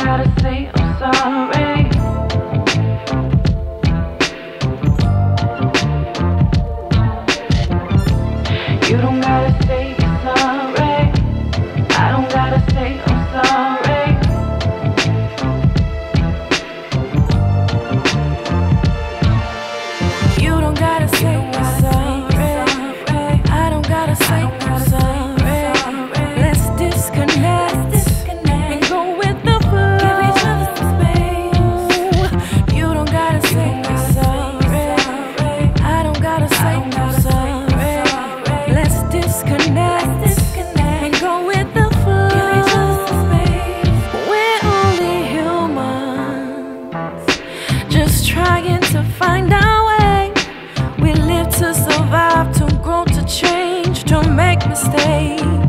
gotta say I'm sorry. You don't gotta say you're sorry. I don't gotta say I'm sorry. You don't gotta say you're sorry. I don't gotta say I'm sorry. Let's disconnect and go with the flow. Give each other some space. You don't gotta say you're sorry. I don't gotta say I'm sorry. Let's disconnect and go with the flow. Give each other some space. We're only humans, just trying to find our way. We live to survive, to grow, to change, to make mistakes.